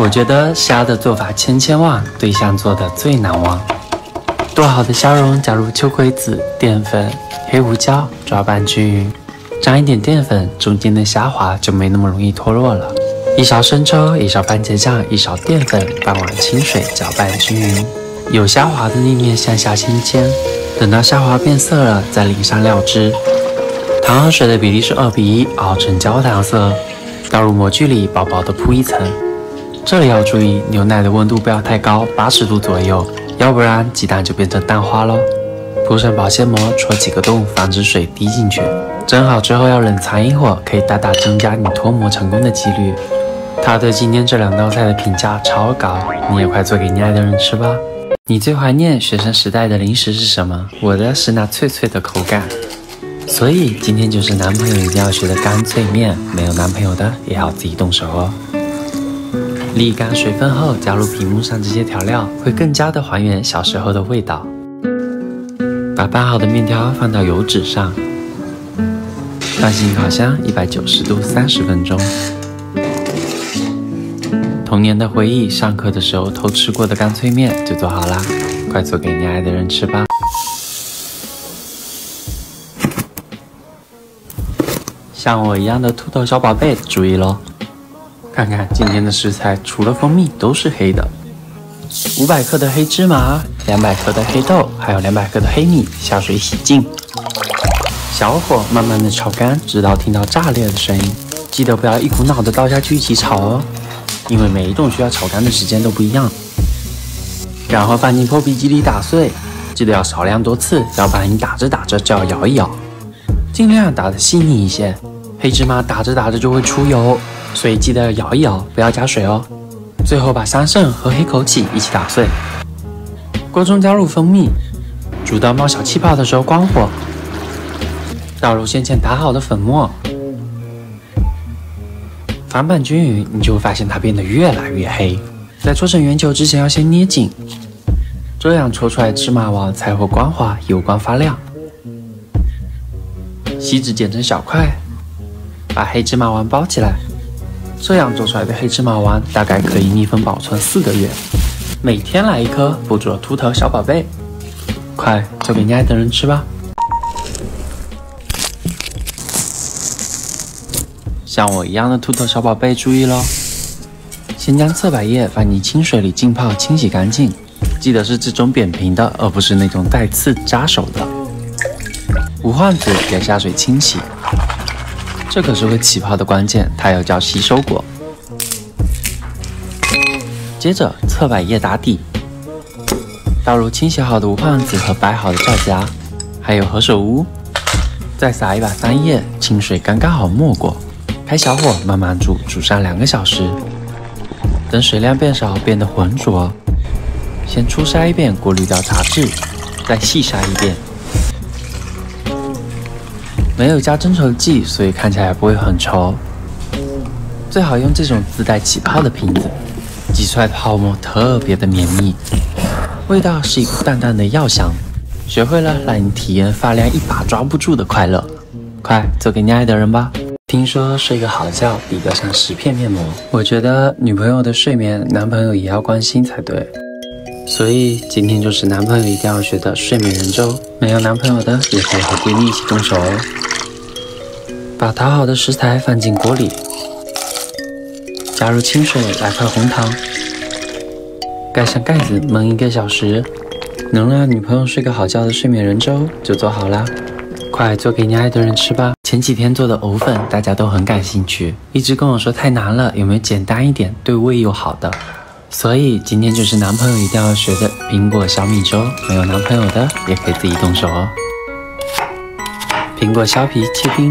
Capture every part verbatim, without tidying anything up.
我觉得虾的做法千千万，对象做的最难忘。剁好的虾蓉加入秋葵籽、淀粉、黑胡椒，抓拌均匀。沾一点淀粉，中间的虾滑就没那么容易脱落了。一勺生抽，一勺番茄酱，一勺淀粉，半碗清水，搅拌均匀。有虾滑的那面向下先煎，等到虾滑变色了，再淋上料汁。糖和水的比例是二比一，熬成焦糖色。倒入模具里，薄薄的铺一层。这里要注意，牛奶的温度不要太高，八十度左右，要不然鸡蛋就变成蛋花喽。铺上保鲜膜，戳几个洞，防止水滴进去。蒸好之后要冷藏一会儿，可以大大增加你脱模成功的几率。他对今天这两道菜的评价超高，你也快做给你爱的人吃吧。你最怀念学生时代的零食是什么？我的是那脆脆的口感。所以今天就是男朋友一定要学的干脆面，没有男朋友的也要自己动手哦。沥干水分后，加入屏幕上这些调料，会更加的还原小时候的味道。把拌好的面条放到油纸上，放进烤箱一百九十度三十分钟。童年的回忆，上课的时候偷吃过的干脆面就做好啦，快做给你爱的人吃吧。像我一样的秃头小宝贝注意咯，看看今天的食材，除了蜂蜜都是黑的。五百克的黑芝麻，两百克的黑豆，还有两百克的黑米，下水洗净。小火慢慢的炒干，直到听到炸裂的声音。记得不要一股脑的倒下去一起炒哦，因为每一种需要炒干的时间都不一样。然后放进破壁机里打碎，记得要少量多次，要不然你打着打着就要摇一摇，尽量打得细腻一些。黑芝麻打着打着就会出油，所以记得要摇一摇，不要加水哦。最后把桑葚和黑枸杞一起打碎。锅中加入蜂蜜，煮到冒小气泡的时候关火，倒入先前打好的粉末，翻拌均匀，你就会发现它变得越来越黑。在搓成圆球之前要先捏紧，这样搓出来的芝麻丸才会光滑，油光发亮。锡纸剪成小块，把黑芝麻丸包起来，这样做出来的黑芝麻丸大概可以密封保存四个月。每天来一颗，不做秃头小宝贝，快做给你爱的人吃吧。像我一样的秃头小宝贝注意咯，先将侧柏叶放进清水里浸泡清洗干净，记得是这种扁平的，而不是那种带刺扎手的。无患子也下水清洗，这可是会起泡的关键，它又叫吸收果。接着侧柏叶打底，倒入清洗好的无患子和掰好的皂荚，还有何首乌，再撒一把桑叶，清水刚刚好没过。开小火慢慢煮，煮上两个小时。等水量变少，变得浑浊，先初筛一遍，过滤掉杂质，再细筛一遍。没有加增稠剂，所以看起来不会很稠。最好用这种自带起泡的瓶子，挤出来的泡沫特别的绵密，味道是一股淡淡的药香。学会了，让你体验发量一把抓不住的快乐。快做给你爱的人吧。听说睡个好觉比得上十片面膜，我觉得女朋友的睡眠，男朋友也要关心才对。所以今天就是男朋友一定要学的睡美人粥，没有男朋友的也可以和闺蜜一起动手哦。把淘好的食材放进锅里，加入清水，来块红糖，盖上盖子焖一个小时，能让女朋友睡个好觉的睡美人粥就做好啦。快做给你爱的人吃吧。前几天做的藕粉大家都很感兴趣，一直跟我说太难了，有没有简单一点对胃又好的？所以今天就是男朋友一定要学的苹果小米粥，没有男朋友的也可以自己动手哦。苹果削皮切丁，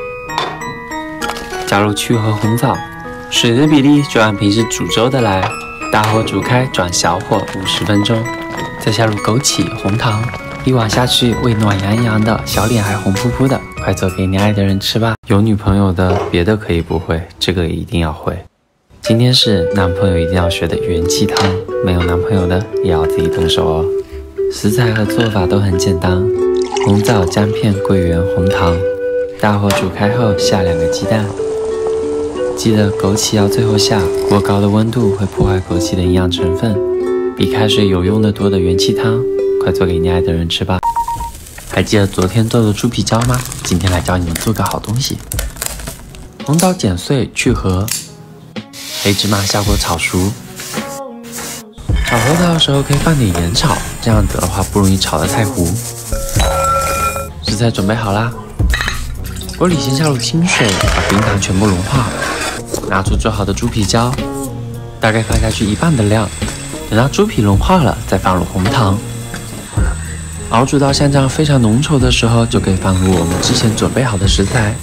加入去核红枣，水的比例就按平时煮粥的来，大火煮开转小火五十分钟，再下入枸杞、红糖，一碗下去胃暖洋洋的，小脸还红扑扑的，快做给你爱的人吃吧。有女朋友的别的可以不会，这个也一定要会。今天是男朋友一定要学的元气汤，没有男朋友的也要自己动手哦。食材和做法都很简单，红枣、姜片、桂圆、红糖，大火煮开后下两个鸡蛋， 记得枸杞要最后下，过高的温度会破坏枸杞的营养成分，比开水有用的多的元气汤，快做给你爱的人吃吧。还记得昨天做的猪皮椒吗？今天来教你们做个好东西。红枣剪碎去核，黑芝麻下锅炒熟。炒核桃的时候可以放点盐炒，这样子的话不容易炒得太糊。食材准备好啦，锅里先下入清水，把冰糖全部融化，拿出做好的猪皮椒，大概放下去一半的量，等到猪皮融化了，再放入红糖。熬煮到香酱非常浓稠的时候，就可以放入我们之前准备好的食材。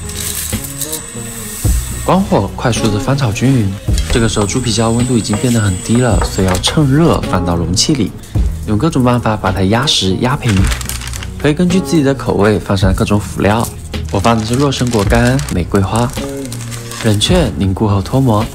关火，快速的翻炒均匀。这个时候猪皮椒温度已经变得很低了，所以要趁热放到容器里，用各种办法把它压实压平。可以根据自己的口味放上各种辅料，我放的是洛神果干、玫瑰花。冷却凝固后脱模，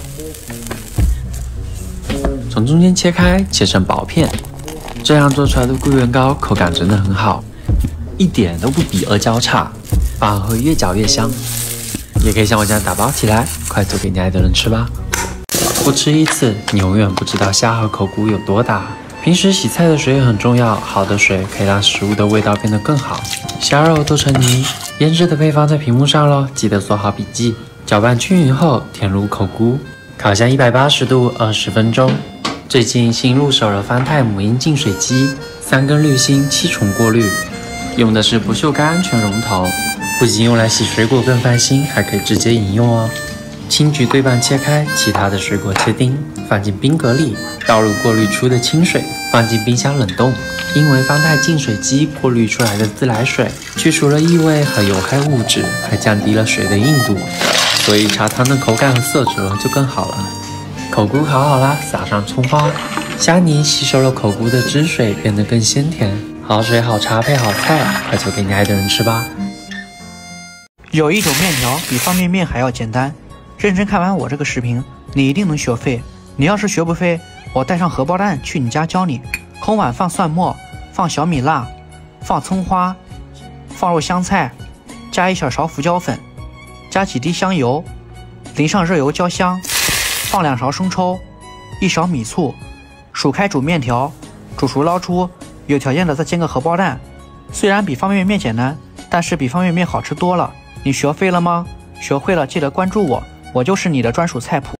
从中间切开，切成薄片。这样做出来的桂圆糕口感真的很好，一点都不比阿胶差，反而会越嚼越香。也可以像我这样打包起来，快做给你爱的人吃吧。不吃一次，你永远不知道虾和口菇有多大。平时洗菜的水也很重要，好的水可以让食物的味道变得更好。虾肉剁成泥，腌制的配方在屏幕上咯，记得做好笔记。搅拌均匀后，填入口菇，烤箱一百八十度二十分钟。最近新入手了方太母婴净水机，三根滤芯七重过滤，用的是不锈钢安全龙头，不仅用来洗水果更放心，还可以直接饮用哦。青桔对半切开，其他的水果切丁，放进冰格里，倒入过滤出的清水，放进冰箱冷冻。因为方太净水机过滤出来的自来水去除了异味和有害物质，还降低了水的硬度，所以茶汤的口感和色泽就更好了。口菇烤好啦，撒上葱花，虾泥吸收了口菇的汁水，变得更鲜甜。好水好茶配好菜，快做给你爱的人吃吧。 有一种面条比方便面还要简单，认真看完我这个视频，你一定能学会。你要是学不会，我带上荷包蛋去你家教你。空碗放蒜末，放小米辣，放葱花，放入香菜，加一小勺胡椒粉，加几滴香油，淋上热油焦香，放两勺生抽，一勺米醋，煮开煮面条，煮熟捞出，有条件的再煎个荷包蛋。虽然比方便面简单，但是比方便面好吃多了。你学会了吗？学会了记得关注我，我就是你的专属菜谱。